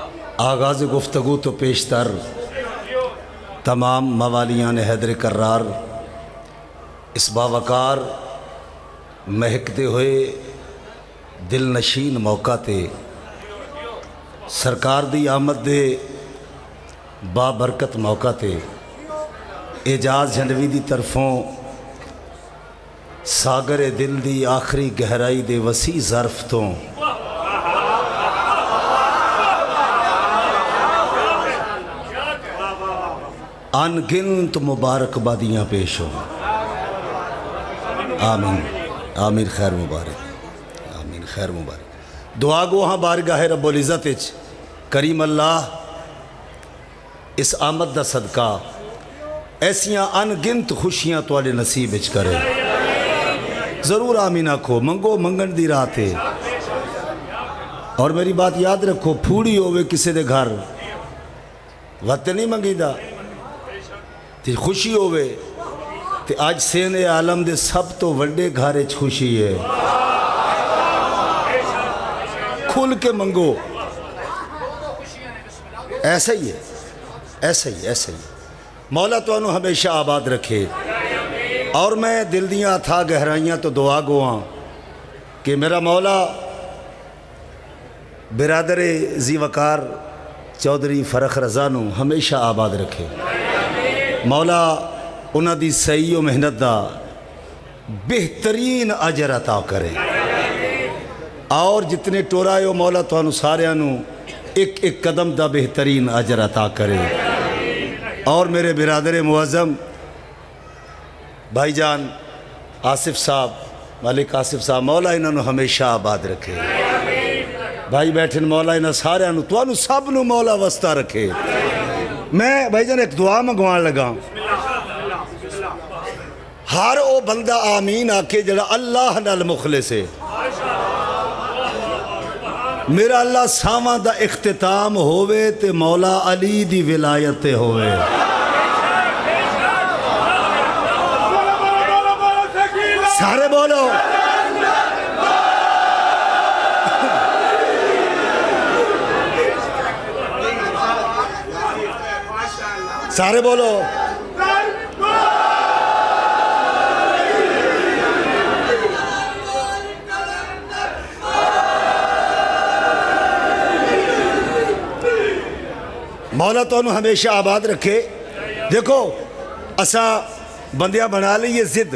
आगाज़ गुफ्तगू तो पेशतर तमाम मवालियान हैदर कर्रार इस बावकार महकते हुए दिल नशीन मौका ते सरकार दी आमद दे बाबरकत मौका ते एजाज झंडवी दी तरफों सागर दिल दी आखिरी गहराई दे वसी ज़र्फ तो अनगिनत मुबारकबादियाँ पेश हो। आमीन आमीन। खैर मुबारक, आमीन खैर मुबारक। दुआ गो हाँ बारगाह रब्बुल इज़्ज़त करीम अल्लाह इस आमद दा सदका ऐसियां अनगिनत खुशियाँ तुहाडे नसीब विच करे। ज़रूर आमीन आखो। मंगो मंगण दी रात है। और मेरी बात याद रखो, फूड़ी होवे किसी दे घर वत नहीं मंगीदा ते खुशी होवे ते अज सेने आलम दे सब तो वड्डे घर च खुशी है। खुल के मंगो। ऐसा ही है, ऐसा ही ऐसा ही। मौला तुहानू हमेशा आबाद रखे। और मैं दिल दियां अथा गहराइयां तो दुआ गोआं कि मेरा मौला बिरादर जी वकार चौधरी फरख रज़ा नू हमेशा आबाद रखे। मौला उन्हां दी सही और मेहनत दा बेहतरीन अजर अता करे। और जितने टोराए हो मौला तुहानू सारियां नू एक एक कदम दा बेहतरीन अजर अता करे। और मेरे बिरादर मुअज़्ज़म भाईजान आसिफ साहब, मालिक आसिफ साहब, मौला इन्होंने हमेशा आबाद रखे। भाई बैठे मौला इन्होंने सारियां नू तुहानू सब नू मौला वस्ता रखे। मैं भाईजान एक दुआ मंगवान लगा। हर वो बंदा आमीन आके जड़ा अल्लाह नाल मुखलिस है। मेरा अल्लाह सावां दा इख्तिताम होवे ते मौला अली दी विलायत होवे। सारे बोलो सारे बोलो। मौला तो हमेशा आबाद रखे। देखो असा बंदियां बना ली ये जिद,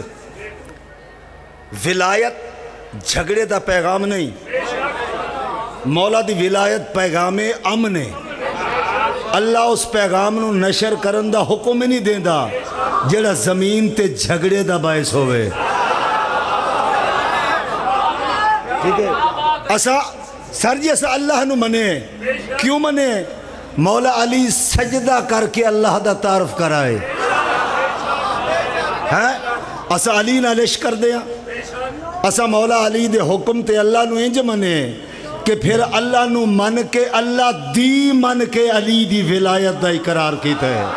विलायत झगड़े का पैगाम नहीं। मौला दी विलायत पैगामे अमन है। अल्लाह उस पैगाम नू नशर करन दा हुक्म ही नहीं देंदा जेड़ा जमीन ते झगड़े दा बायस होवे। ठीक है। असा सर जी असा अल्लाह नू मने। क्यों मने? मौला अली सजदा करके अल्लाह दा तारफ कराए हैं। असा अली नाल इश्क कर दे। असा मौला अली दे हुक्म ते अल्लाह नू इंज मने कि फिर अल्लाह नू मन के अल्लाह दी मन के अली दी विलायत दा इकरार कीता है।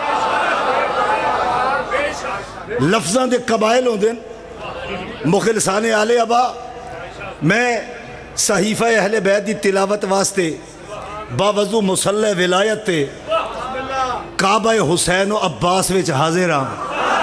लफ्ज़ां दे कबाइल होंदे मुखलिसाने आले अबा। मैं सहीफ़ा अहले बैत दी तिलावत वास्ते बावजू मुसल्ले विलायत ते काबा हुसैन और अब्बास विच हाजिर हाँ।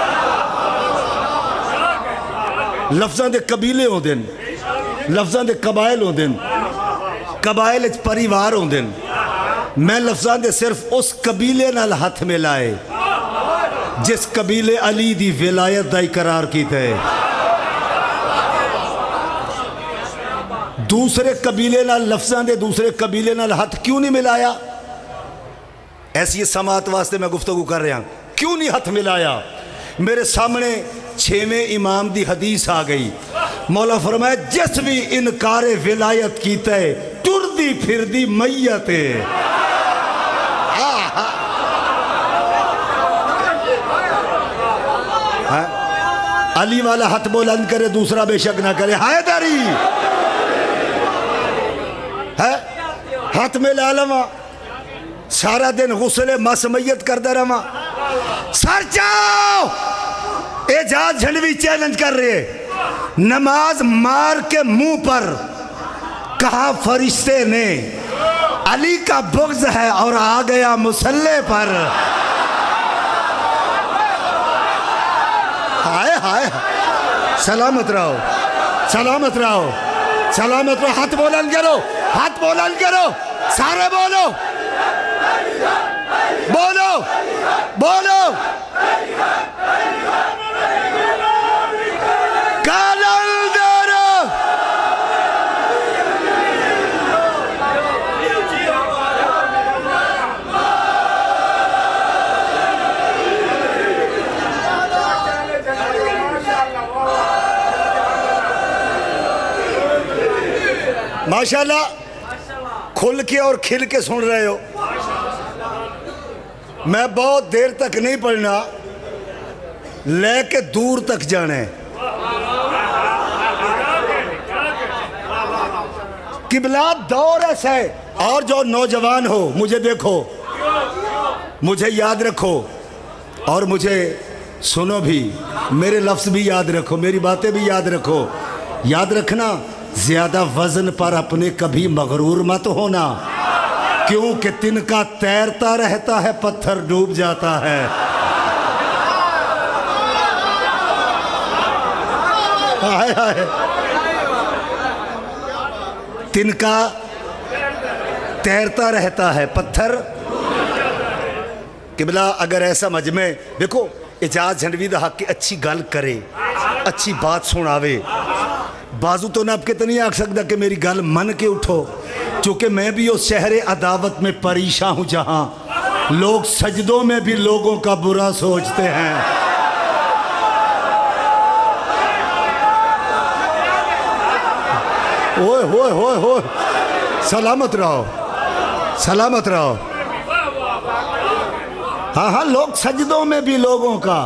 लफ्ज़ां दे कबीले होंदे, लफ्ज़ां दे कबाइल होंदे, कबाइल परिवार होंदे। मैं लफ्ज़ां दे सिर्फ उस कबीले नाल हथ मिलाए जिस कबीले अली दी विलायत दा इकरार कीता है। दूसरे कबीले नाल लफ्ज़ां दे दूसरे कबीले नाल हथ क्यों नहीं मिलाया? ऐसी समात वास्ते मैं गुफ्तगू कर रहा। क्यों नहीं हथ मिलाया? मेरे सामने 6वें इमाम दी हदीस आ गई। मौला फरमाया जिस भी इनकार विलायत कीता है टुरदी फिरदी मैयत है। अली वाला हथ बुलंद करे, दूसरा बेशक ना करे। हैदरी है हाथ में ला लवा, सारा दिन गुस्ले मस मैयत करता रहा। सर जाओ, एजाज झंडवी चैलेंज कर रहे, नमाज मार के मुंह पर कहा फरिश्ते ने अली का बुग़्ज़ है और आ गया मुसल्ले पर। हाय हाय, सलामत रहो, सलामत रहो, सलामत रहो। हाथ बुलंद करो, हाथ बुलंद करो, सारे बोलो, बोलो, बोलो। कलंदर माशाल्लाह, खुल के और खिल के सुन रहे हो। मैं बहुत देर तक नहीं पढ़ना, लेके दूर तक जाने। किबला दौर ऐसा है। और जो नौजवान हो, मुझे देखो, मुझे याद रखो और मुझे सुनो भी, मेरे लफ्ज़ भी याद रखो, मेरी बातें भी याद रखो। याद रखना, ज़्यादा वज़न पर अपने कभी मगरूर मत होना, क्योंकि तिनका तैरता रहता है, पत्थर डूब जाता है। हाय हाय, तिनका तैरता रहता है, पत्थर। किबला अगर ऐसा मजमे देखो, इजाज़ झंडवी दा हक की अच्छी गल करे, अच्छी बात सुनावे, बाजू तो नप के तो नहीं आख सकता कि मेरी गल मन के उठो, क्योंकि मैं भी उस शहर अदावत में परेशान हूँ जहाँ लोग सजदों में भी लोगों का बुरा सोचते हैं। ओए होए होए होए, सलामत रहो, सलामत रहो। हाँ हाँ, लोग सजदों में भी लोगों का।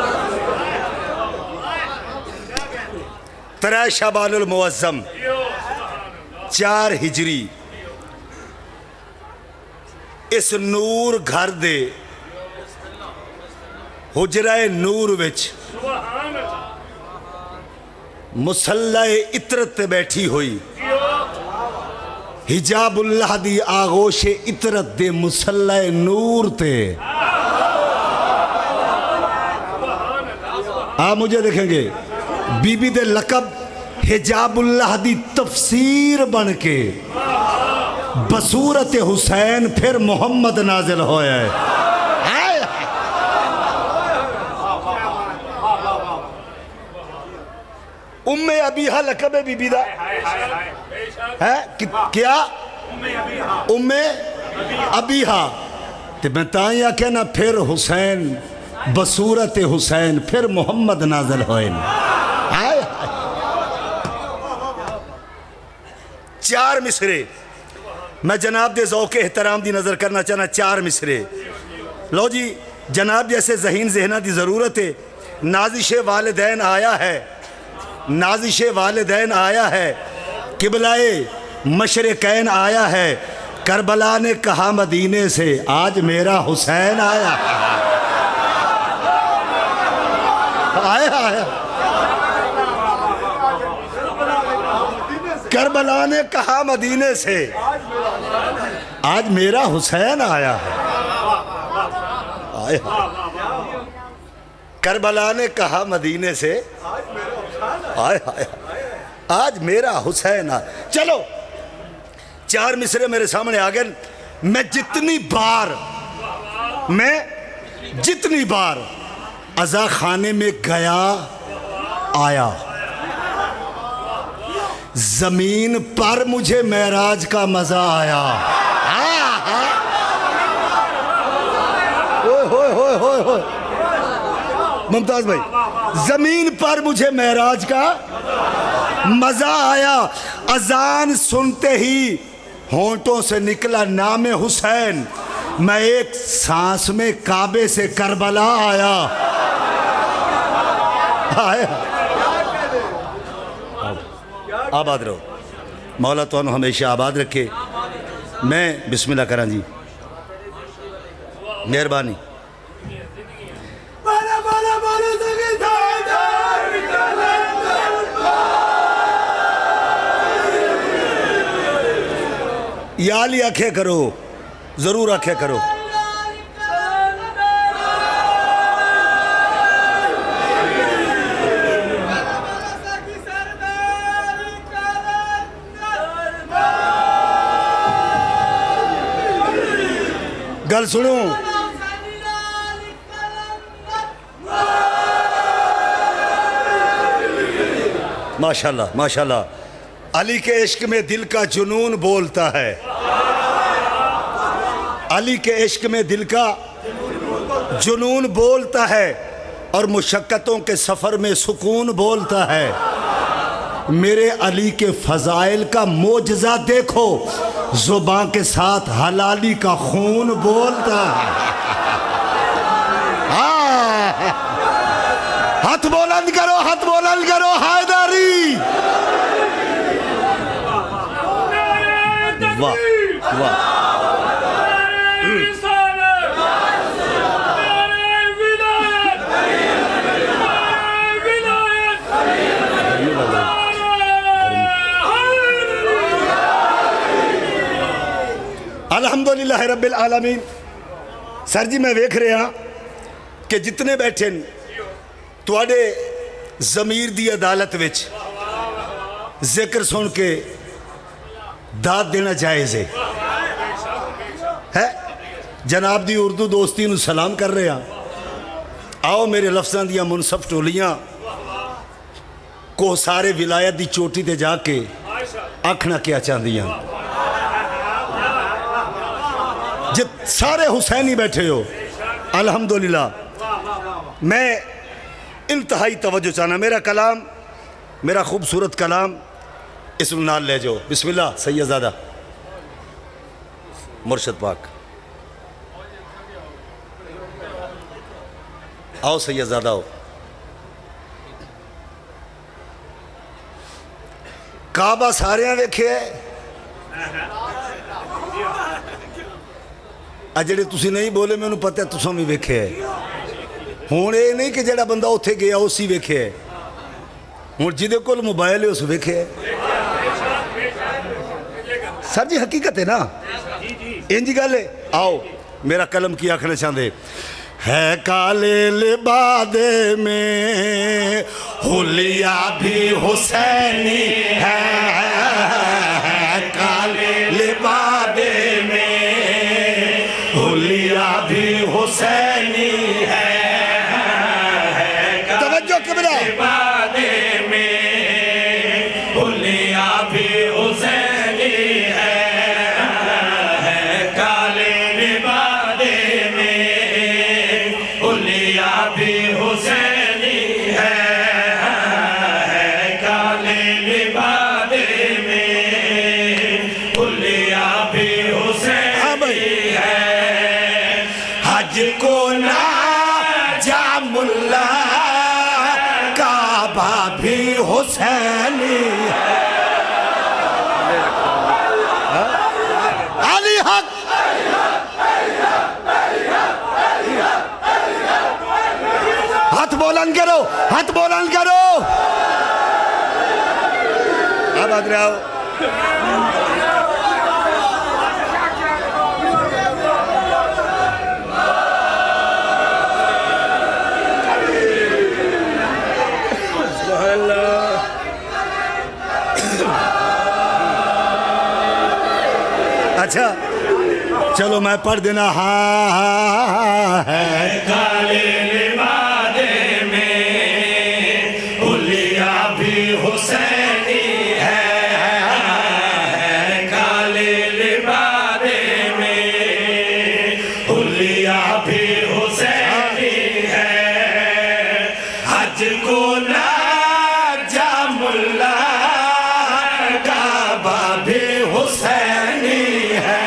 3 शबानुल मुअज़्ज़म 4 हिजरी इस नूर घर दे हुजराए नूर विच मुसल्लाए इतरत ते बैठी हुई, हिजाबुल्लाह दी आगोशे इतरत दे मुसल्लाए नूर ते। आप मुझे देखेंगे, बीबी दे लकब हिजाबुल्लाह दी तफसीर बन के बसूरत हुसैन फिर मोहम्मद नाजिल होया है। उम्मे अबीहा लकब है बीबी दा है क्या? उम्मे अबीहा। ते मैं ताई आख्या ना, फिर हुसैन बसूरत हुसैन फिर मोहम्मद नाजिल होए। 4 मिसरे मैं जनाब दे ज़ौक़े एहतराम दी नज़र करना चाहना। 4 मिसरे लो जी, जनाब जैसे ज़हीन ज़हना दी ज़रूरत है। नाज़िश वालिदैन आया है, नाज़िश वालिदैन आया है, किबलाए मशरिकैन आया है। करबला ने कहा मदीने से, आज मेरा हुसैन आया। आया आया, करबला ने कहा मदीने से, आज मेरा हुसैन आया है। आया, करबला ने कहा मदीने से, आया आया, आज मेरा हुसैन आया। चलो 4 मिसरे मेरे सामने आ गए। मैं जितनी बार अज़ा खाने में गया आया, जमीन पर मुझे मेराज का मजा आया। हो मुमताज भाई, जमीन पर मुझे मेराज का मजा आया। अजान सुनते ही होंठों से निकला नाम हुसैन, मैं एक सांस में काबे से करबला आया। आबाद रहो, मौला तो हमेशा आबाद रखे। मैं बिस्मिल्लाह करा जी, मेहरबानी। या अली आख्या करो, ज़रूर आख्या करो। गल सुनो, माशाल्लाह माशाल्लाह, अली के इश्क में दिल का जुनून बोलता है, अली के इश्क में दिल का जुनून बोलता है और मुशक्कतों के सफ़र में सुकून बोलता है। मेरे अली के फ़ज़ाइल का मोजज़ा देखो, ज़ुबान के साथ हलाली का खून बोलता है। हाथ बुलंद करो, हाथ बुलंद करो, हैदरी। वाह वाह, अल्हम्दुलिल्लाह रब्बिल आलमीन। सर जी मैं वेख रहा कि जितने बैठे तुहाडे ज़मीर दी अदालत विच जिक्र सुन के दाद देना जायज़ है। जनाब दी उर्दू दोस्ती नूं सलाम कर रहे हैं। आओ मेरे लफ्ज़ां दियां मुनसफ टोलियां को सारे विलायत दी चोटी ते जाके आखना क्या चाहदियां। जित सारे हुसैनी बैठे हो, अल्हम्दुलिल्लाह मैं इंतहाई तवज्जो चाहना। मेरा कलाम, मेरा खूबसूरत कलाम इस नाल ले जाओ। बिस्मिल्लाह सैयदज़ादा मुर्शद पाक, आओ सैयदज़ादा आओ। काबा सारे वेखे आ जेड़े तुसी नहीं बोले मैनू पता है तुसां भी वेखे हुण ये नहीं कि जेड़ा बंदा उत्थे गया उसी वेखे हुण जिहदे कोल मोबाइल है उस वेखे। सर जी हकीकत है ना, इंज गल है। आओ मेरा कलम की आखना चाहते है। काले लिबादे में हुलिया भी हुसैनी है, काले लिबादे में हुलिया भी हुसैनी है। तवज्जो किबला, लिबादे में हुलिया भी हुसैनी है, काले लिबादे में हुलिया भी हुसैनी है, काले लिबादे में हुलिया भी हुसैनी है। हज को ना जा मुल्ला, काबा भी हुसैनी है। अली हक, हाथ बुलंद करो, हाथ बुलंद करो। अब आ जाओ। अच्छा चलो मैं पढ़ देना। हाँ है काले लिबादे में हुलिया भी हुसैनी है, काले लिबादे में हुलिया भी हुसैनी है। हज को ना जा मुल्ला, काबा भी हुसैनी है।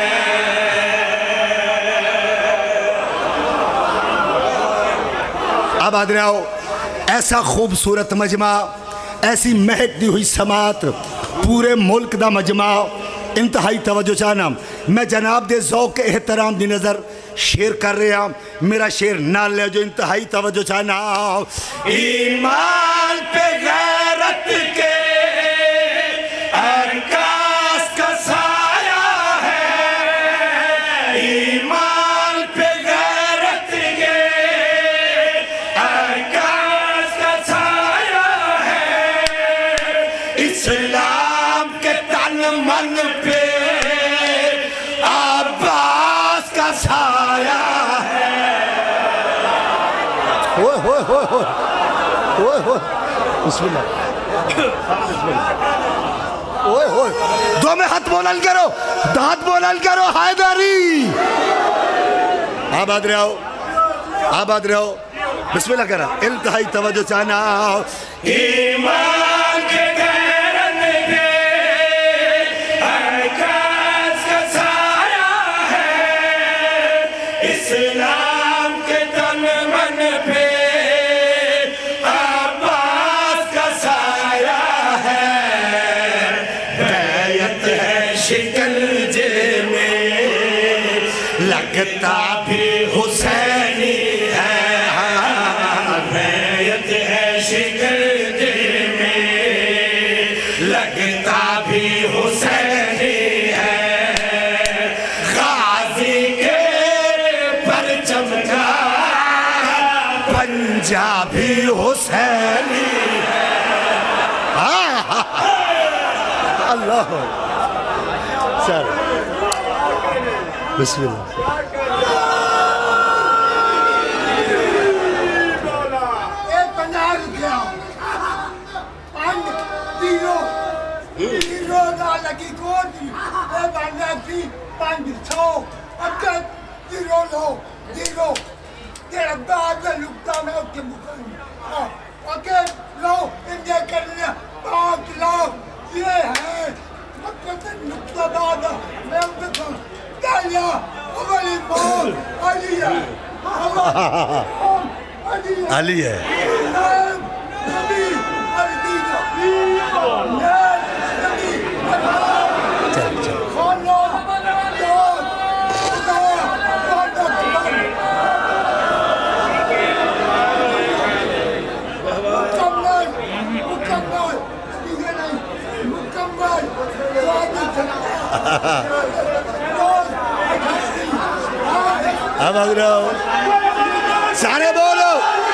अब आ जाओ। ऐसा खूबसूरत मजमा, ऐसी महकती हुई समात, पूरे मुल्क दा मजमा, इंतहाई तवज्जो चाहना। मैं जनाब दे ज़ौक़ एहतराम दी नज़र शेर कर रहा। मेरा शेर नाल ले जो, इंतहाई तवज्जो चाहना। ईमान पे गैरत के अरकास का साया है, साया है। ओए होए होए होए ओए होए बिस्मिल्लाह ओए होए दो में हाथ बोलन करो, दांत बोलन करो। हैदरी आबाद रहो, आबाद रहो। बिस्मिल्लाह करा, इंतहाई तवज्जो चाहना। ईमान के गैरत के आकाश का साया है, इस्लाम के तन मन पे अब्बास का साया है। बैयत है शिकंजे में लगता भी हुसैनी है। बैयत है शिकंजे में लगता भी हुसैनी है। गाजी के परचम का पंजाबी हुसैनी है। अल्लाह सर बिस्मिल्लाह। लगी कोटी की 500 अगर जीरो लो जीरो तेरा बाद लुकता में उसके मुकाम ओके लो इंडिया कर लिया 5 लाख ये है मतलब नुकता बाद मैं उनको डालिया अवली मोल अली है अली है नबी अली चल चल अब भाग रहे हो सारे बोलो।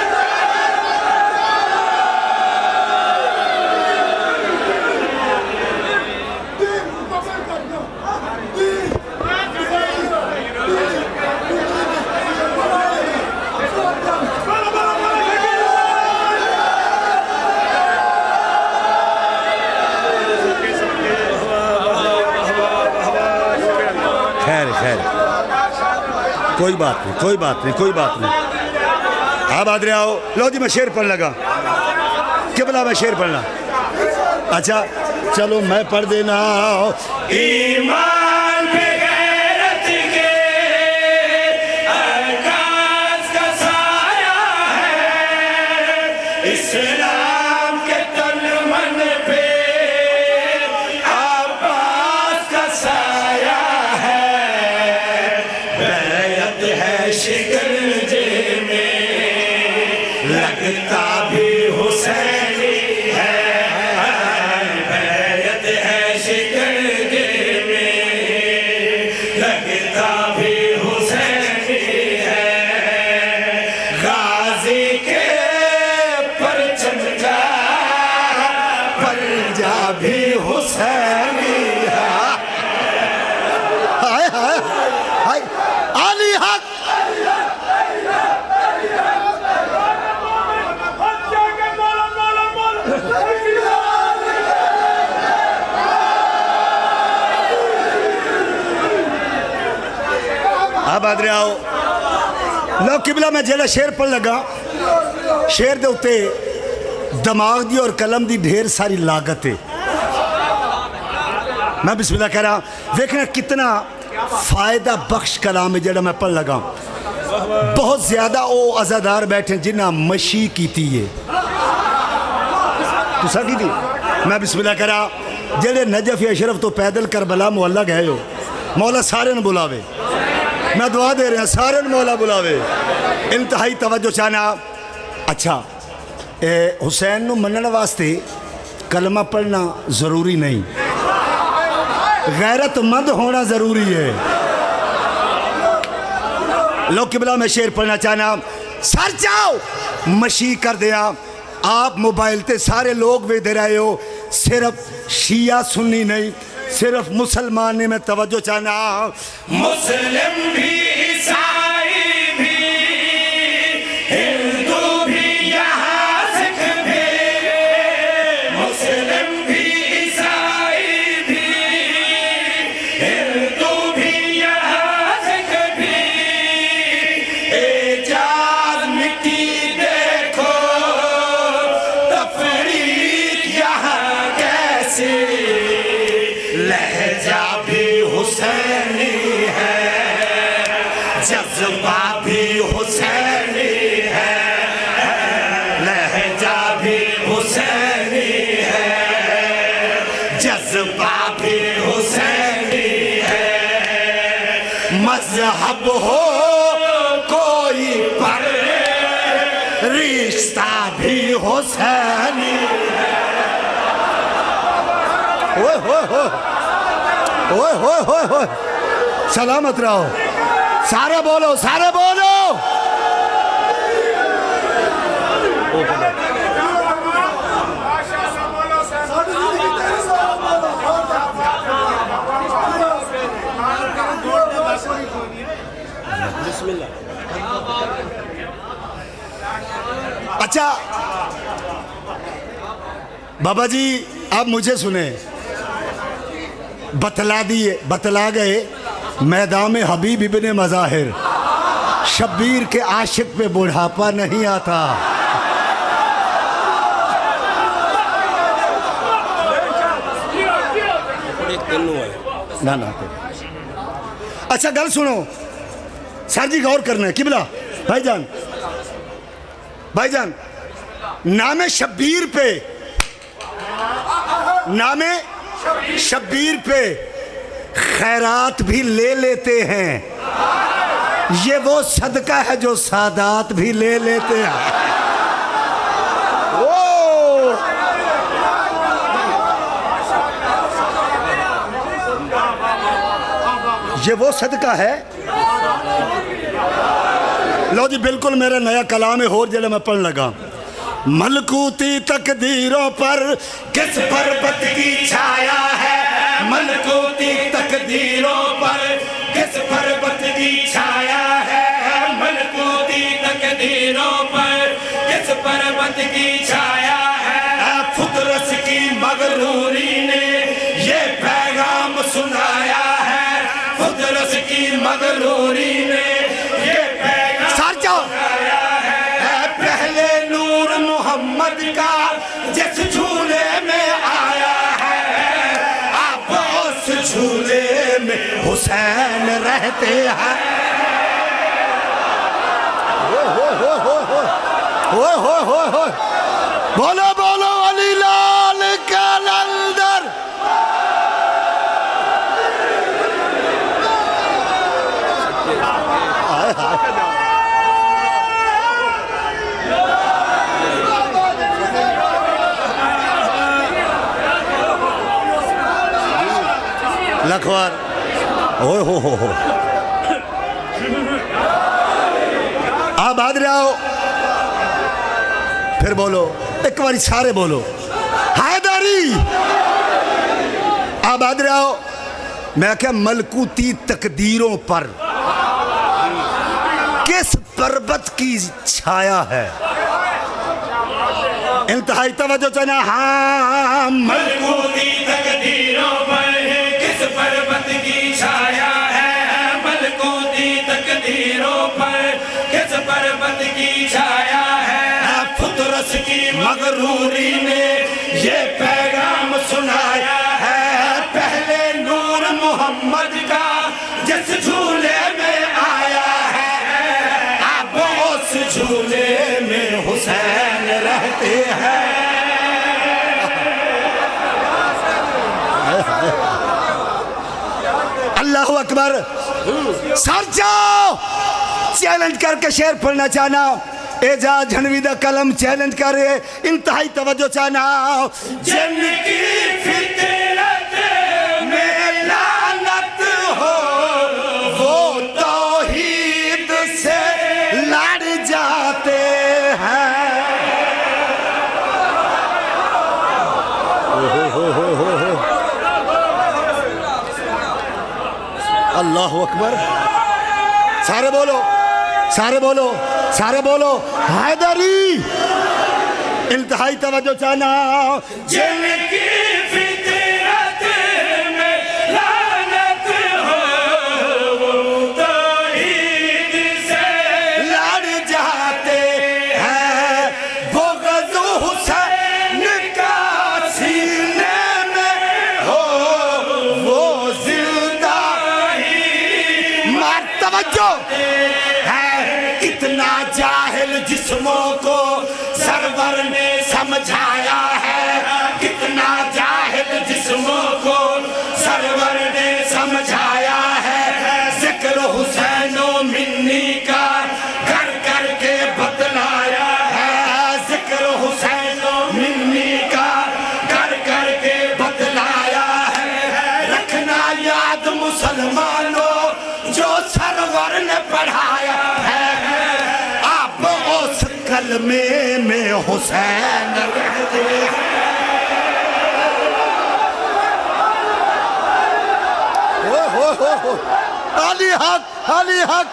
खैर खैर कोई बात नहीं कोई बात नहीं कोई बात नहीं। आप आदरे आओ। लो जी मैं शेर पढ़ लगा। किबला मैं शेर पढ़ना। अच्छा चलो मैं पढ़ देना। ईमान पे गैरत के आकाश का साया है, इस्लाम के तन मन पे अब्बास का साया है। बैयत है शिकंजे में लगता भी हुसैनी है। बैयत है शिकंजे में लगता भी हुसैनी है। गाजी के परचम का पंजाबी हुसैनी है। हाय हाय हाय अली हक अब आदरे आओ। लो किबला मैं जेड़ा शेर पढ़ लगा। शेर दे उत्ते दिमाग दी और कलम दी ढेर सारी लागत है। मैं बिस्मिल्लाह कह रहा। देखना कितना फायदा बख्श कलाम है जेड़ा मैं पढ़ लगा। बहुत ज्यादा वो अजादार बैठे जिन्हें मशी की थी है तुसा की थी। मैं बिस्मिल्लाह कह रहा। जेड़े नजफ अशरफ तो पैदल करबला मुहल्ला गए हो मौला सारे ने बुलावे। मैं दुआ दे रहा सारे मौला बुलावे। इंतहाई तवज्जो चाहना। अच्छा हुसैन नू मनण वास्ते कलमा पढ़ना ज़रूरी नहीं, गैरतमंद होना ज़रूरी है। लो किबला मैं शेर पढ़ना चाहना। सर जाओ मशी कर दिया। आप मोबाइल ते सारे लोग भी दे रहे हो। सिर्फ शिया सुन्नी नहीं सिर्फ मुसलमान ने मैं तवज्जो चाहना। मुस्लिम भी जज्बा भी हुसैनी है, लहजा भी हुसैनी है, जज्बा भी हुसैनी है। मजहब हो कोई पर रिश्ता भी हुसैनी है। ओए होए होए ओए होए होए होए, सलामत रहो। सारे बोलो, सारे बोलो। अच्छा बाबा जी, आप मुझे सुने, बतला गए मैदान में हबीब इब्ने मज़ाहिर, शब्बीर के आशिक पे बुढ़ापा नहीं आता। ना ना अच्छा गल सुनो सर जी, गौर करना है किबला भाईजान, भाईजान नामे शब्बीर पे, नामे शब्बीर पे खैरात भी ले लेते हैं। ये वो सदका है जो सादात भी ले लेते हैं। ओ ये वो सदका है। लो जी, बिल्कुल मेरा नया कलाम है होर जले मैं पढ़ लगा। मलकूती तकदीरों पर किस पर्वत की छाया है, मलकूती तकदीरों पर किस पर्वत की छाया है, मलकूती तकदीरों पर किस पर्वत की छाया है। फुतरस की मगरूरी ने ये पैगाम सुनाया है, फुतरस की मगरूरी ने ये पैगाम सुनाया है। पहले नूर मोहम्मद का जिस झूले में आया है, आप उस झूले में हुसैन रहते हैं। हो बोलो बोलो अली लाल कलंदर। लखवार ओए हो आबाद रहो। फिर बोलो एक बारी, सारे बोलो हैदरी। आबाद रहो। मैं क्या मलकूती तकदीरों पर किस पर्वत की छाया है। इंतहाई तवज्जो चना। हाँ, मलकूती तकदीरों पर किस पर्वत की छाया है, मलकूती तकदीरों पर किस पर्वत की छाया है। फुतरस की मगरूरी ने ये पैगाम सुनाया है, पहले नूर मोहम्मद का जिस झूले में आया है, अब उस झूले में हुसैन रहते हैं। अल्लाहु अकबर। सर जाओ, चैलेंज करके शेर पढ़ना चाहना। एजाज झनवी दा कलम चैलेंज करे। इंतहाई तवज्जो चाहना। जिनकी फितरत में लानत हो, वो तौहीद से लड़ जाते हैं। अल्लाहु अकबर। सारे बोलो, सारे बोलो, सारे बोलो हैदरी। इंतहाई तवज्जो चाहना। जिनकी फितरत में लानत हो, वो तौहीद से लड़ जाते हैं। बुग़्ज़ हुसैन का सीने में हो, वो जिंदा ही। तवज्जो तवज्जो है। इतना जाहिल जिस्मों को सरवर ने समझाया है, कितना जाहिल जिस्मों को सरवर ने समझाया है। जिक्र हुसैनो मिन्नी का कर कर के बतलाया है, जिक्र हुसैनो मिन्नी का कर कर के बतलाया है। रखना याद मुसलमानों जो सरवर ने पढ़ाया है। आप उस कलमे में हुसैन रहते हैं। अली हक, अली हक।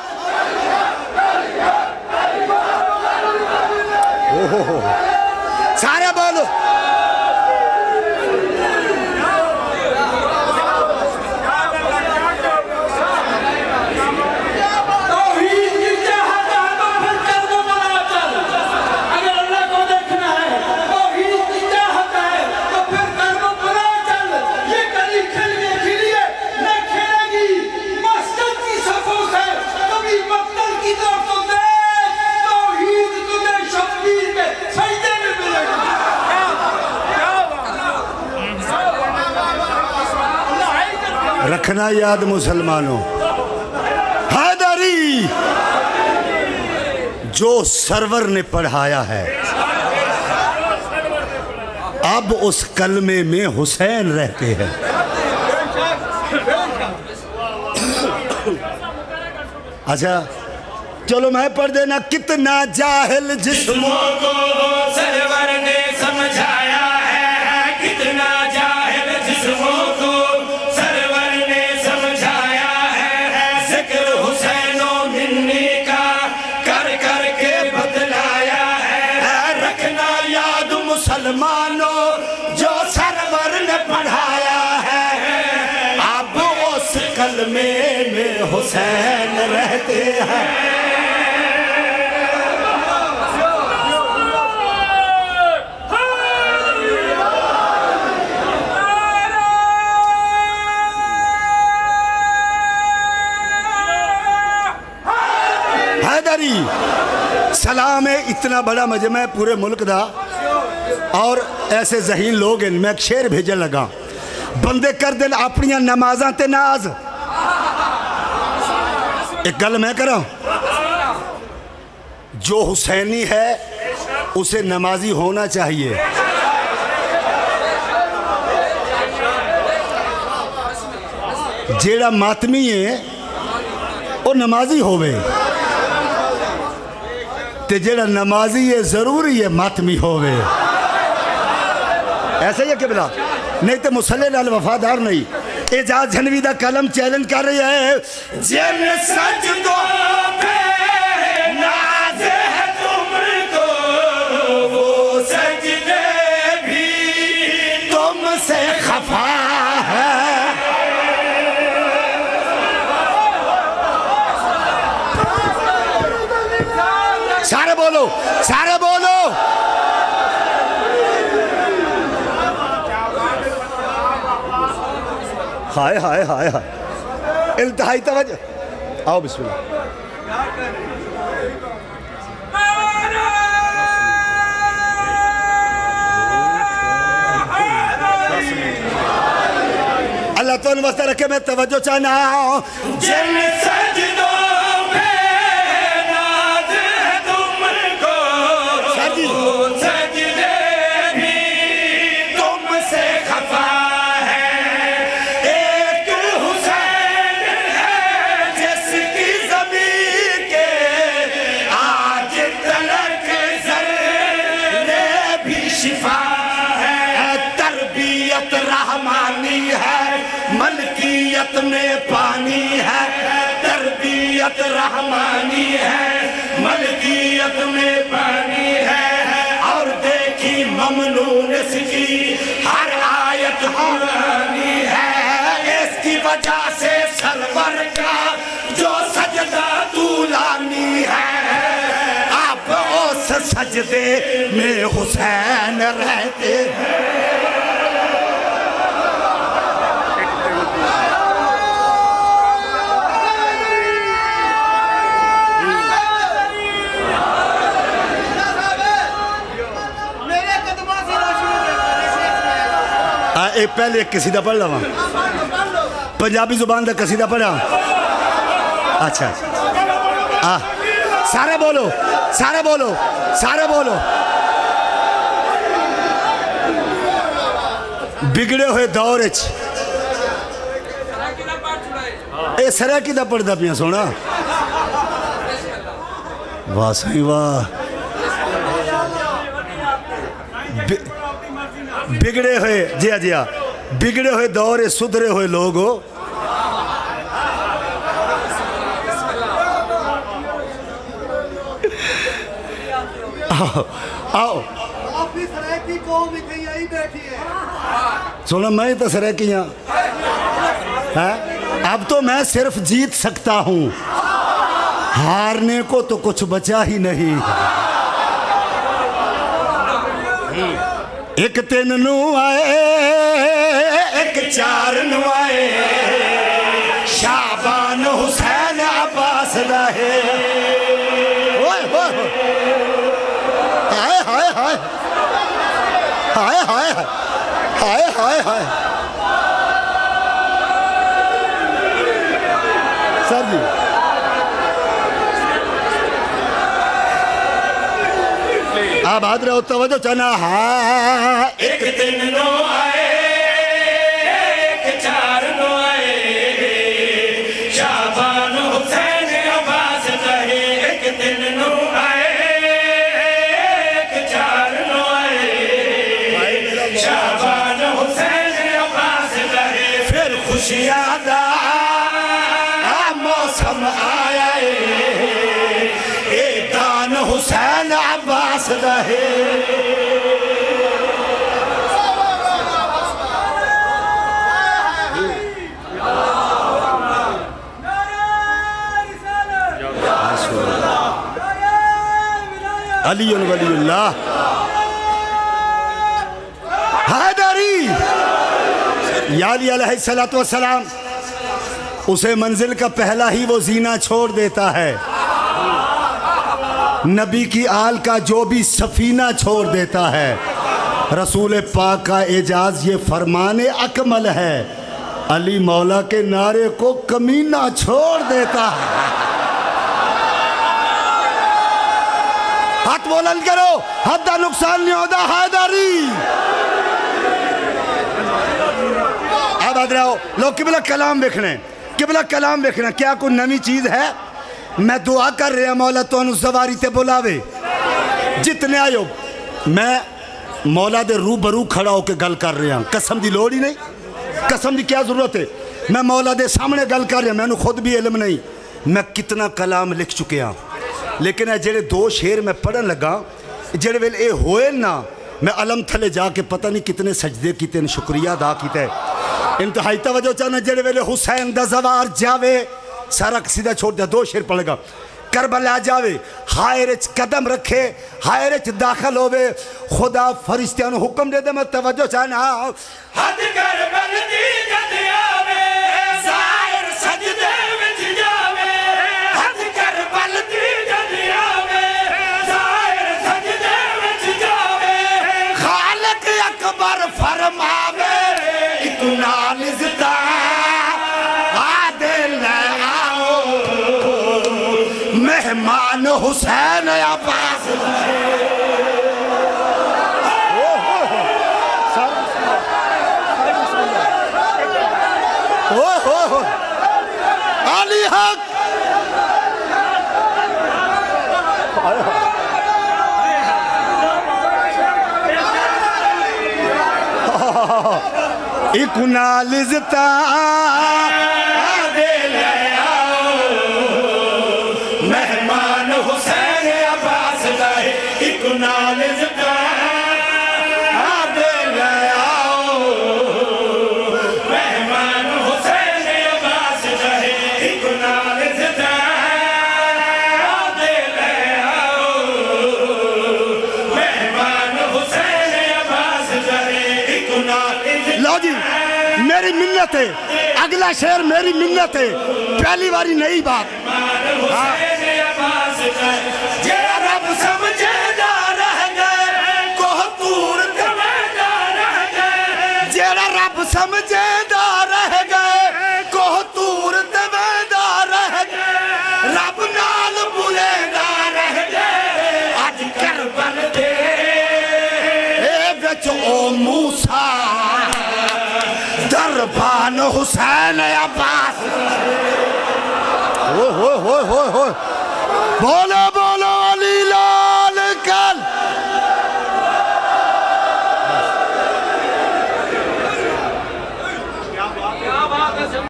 सारे बोलो रखना याद मुसलमानों, हैदरी जो सरवर ने पढ़ाया है। अब उस कलमे में हुसैन रहते हैं। अच्छा चलो मैं पढ़ देना। कितना जाहिल जिस्मों को सरवर ने समझाया है, कितना जाहिल जिस्मों को सरवर ने समझाया है। जिक्र हुसैनो मिन्नी का कर कर के बतलाया है। रखना याद मुसलमानों जो सरवर ने पढ़ाया है। अब उस कलमे में हुसैन रहते हैं। सलाम है इतना बड़ा मजमा है पूरे मुल्क दा और ऐसे जहीन लोग हैं। मैं एक शेर भेजन लगा, बंदे कर देन अपनियां नमाज़ां ते नाज। एक गल मैं करा, जो हुसैनी है उसे नमाजी होना चाहिए। जेड़ा मातमी है वो नमाजी होवे, ते जेड़ा नमाजी है जरूरी है मातमी होवे। ऐसा ही है कि बिला नहीं तो मुसल्ले नाल वफादार नहीं। एजाज झनवी दा कलम चैलेंज कर रही है। जिन सजदों पे नाज है तुमको वो सजदे भी तुमसे खफा है। सारे बोलो, सारे बोलो। हाय हाय हाय हाय, इंतहाई तवज्जो। आओ बिस्मिल्लाह। अल्लाह तो वास्ता रखे, मैं तवज्जो चाहना हूं। जिन सजदों में पानी है, तरबियत रहमानी है, मलकियत में पानी है। और देखी ममनून इसकी हर आयत कुरानी है। इसकी वजह से सरवर का जो सजदा तूलानी है। आप उस सजदे में हुसैन रहते हैं। एक पहले एक कसीदा पढ़ लवा पंजाबी जुबान का कसीदा पढ़ा। अच्छा सारे बोलो सारे बोलो सारे बोलो। बिगड़े हुए दौर ये सराकी दा पढ़दा पिया सोना। वाह सही वाह। बिगड़े हुए जिया जिया बिगड़े हुए दौर सुधरे हुए लोग हो। आओ सुनो मैं तो सराकी हाँ है? अब तो मैं सिर्फ जीत सकता हूं, हारने को तो कुछ बचा ही नहीं। एक 3 नू आए एक 4 नू आए शाबान हुसैन अब्बास दा है। ओए ओए हाय हाय हाय हाय हाय हाय हाय हाय। सर जी आप हाथ रहो तवज्जो चना। हाँ एक 3 नो आए एक 4 नो आए शाबान हुसैन अब्बास कहे। एक 3 नो आए एक 4 नो आए शाबान हुसैन अब्बास कहे। फिर खुशियां दा मौसम आया ए दान हुसैन अब्बास रहे। अली वलीउल्लाह हैदरी या अली अलैहिस्सलातु वस्सलाम। उसे मंजिल का पहला ही वो जीना छोड़ देता है। नबी की आल का जो भी सफीना छोड़ देता है। रसूल पाक का एजाज ये फरमाने अकमल है। अली मौला के नारे को कमीना छोड़ देता है। हाथ बुलंद करो, हद दा नुकसान नहीं होता हैदरी। अब आ रहो लोग किबला कलाम देखने, किबला कलाम देखना क्या कोई नवी चीज है। मैं दुआ कर रहा मौला तो सवारी ते बुलावे जितने आयो। मैं मौला दे रूबरू खड़ा होकर गल कर रहा। कसम की लोड़ ही नहीं, कसम की क्या जरूरत है। मैं मौला दे सामने गल कर रहा, मैंने खुद भी इल्म नहीं मैं कितना कलाम लिख चुके हाँ। लेकिन जेड़े 2 शेर मैं पढ़न लगा जेड़े वेले ये होए ना, मैं अलम थले जाके पता नहीं कितने सजदे किते, शुक्रिया अदा किया। इंतहाई तवज्जो चाहना जेड़े वेले हुसैन दा ज़वार जावे सारा सीधा छोड़ दिया। 2 शेर पड़ेगा। करबला जावे हायर कदम रखे, हायर दाखिल होवे, खुदा फरिश्तियां नु हुक्म दे दे। मैं तवज्जो चाहना हद करबल दी जद आवे ज़ाहिर सजदे विच जावे। हद करबल दी जद आवे ज़ाहिर सजदे विच जावे। खालिक अकबर फरमावे इतना निज़ता मेहमान हुसैन अब्बास। अली हक इकुना लिज़ता मेहमान हुसैन अब्बास लाए। इकुना लिज़ता दे ले आओ। मेहमान हुसैन अब्बास लाए। इकुना लिज़ता दे ले आओ। मेहमान हुसैन अब्बास लाए। इकुना लो जी मेरी मिन्नत है, अगला शेर मेरी मिन्नत है, पहली बारी नई बात। जेड़ा रब समझेदा रह गए कोहतूर कवेदा रह गए। जेड़ा रब च ओ मूसा दरबान हुसैन अब्बास। हो बोले